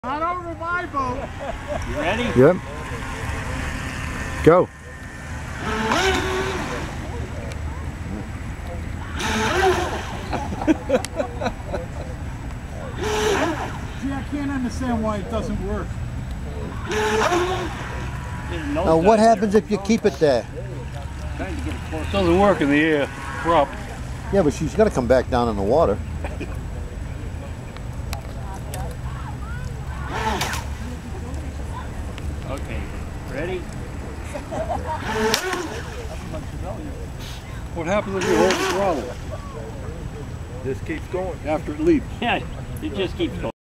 Not over my boat. You ready? Yep. Go. Gee, I can't understand why it doesn't work. Now what happens if you keep it there? It doesn't work in the air. Prop. Yeah, but she's got to come back down in the water. Okay, ready? What happens if you hold the throttle? This keeps going. After it leaps. Yeah, it just keeps going.